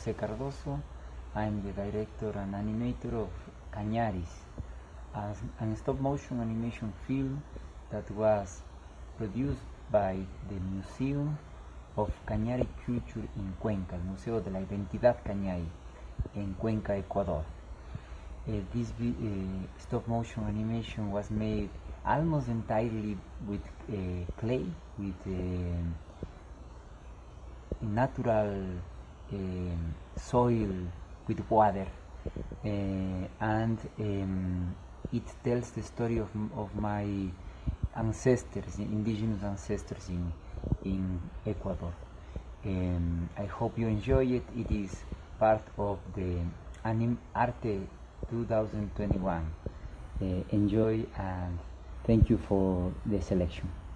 Jose Cardoso. I'm the director and animator of Cañaris, a stop-motion animation film that was produced by the Museum of Cañari Culture in Cuenca, el Museo de la Identidad Cañari, in Cuenca, Ecuador. This stop-motion animation was made almost entirely with clay, with natural soil, with water, and it tells the story of my ancestors, indigenous ancestors in Ecuador. I hope you enjoy it. It is part of the Arte 2021. Enjoy, and thank you for the selection.